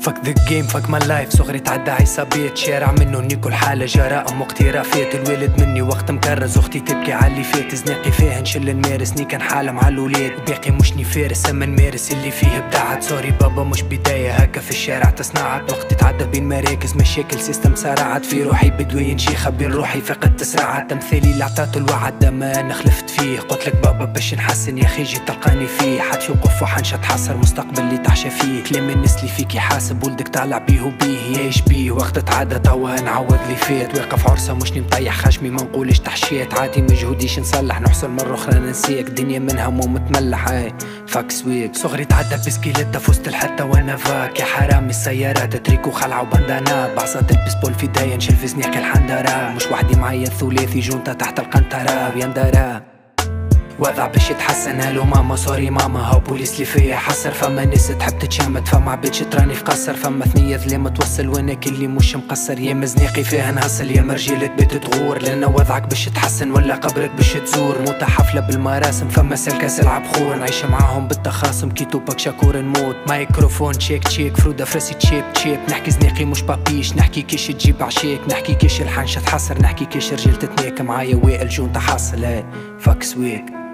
فك ذا جيم فك ماي لايف. صغري تعدى عصابيات شارع منه اني كل حالة جرائم واقترافات. الوالد مني وقت مكرز، اختي تبكي عاللي فات. زناقي فيها نشل نمارس، ني كان حالة مع الولاد وباقي مشني فارس. اما نمارس اللي فيه ابداعات. سوري بابا مش بداية هكا في الشارع تصنعت. وقت تعدى بين مراكز مشاكل سيستم سرعت. في روحي بدوي نشيخة بين روحي فقدت تسرعت. تمثالي اللي عطاته الوعد دما انا خلفت فيه. قلتلك بابا باش نحسن يا اخي جي تلقاني فيه. حتفي وقف وحنشط حصر مستقبل اللي تحشى فيه. كلام الناس اللي فيك يحاسب ولدك طالع بيه وبيه يعيش بيه. وقت تعدى توا نعوض لي فات. واقف عرسة مشني مطيح خشمي ما نقولش تحشيت. عادي مجهوديش نصلح نحصل مرة اخرى ننسيك. دنيا منها مو متملح هاي فاك سويك. صغري تعدى بسكيليتا فوسط الحتة وانا فاك. يا حرامي السيارات تريكو خلعة وبندانات. بعصا تلبس بول في دايا نشيل في زنيقي الحندرة. مش وحدي معايا ثلاثي جونتا تحت القنطرة ويندرة. وضع باش يتحسن. هالو ماما سوري ماما هاو بوليس لي فيا حسر. فما ناس تحب تتشمت فما عبيدش تراني في قصر. فما ثنية ظلام توصل وانا كلي مش مقصر. يا مزنيقي فيها نهصل يا مرجيلك بيت تغور. لان وضعك باش تحسن ولا قبرك باش تزور. موتة حفلة بالمراسم فما سلكة سلعة بخور. نعيش معاهم بالتخاصم كي توبك شاكور نموت. مايكروفون تشيك تشيك فرودة فراسي تشيب تشيب. نحكي زنيقي مش بابيش نحكي كيش تجيب عشيك. نحكي كيش الحنشة تحصر نحكي كيش رجال تتناك معايا وائل جون تحصل. هاي فاك سويك.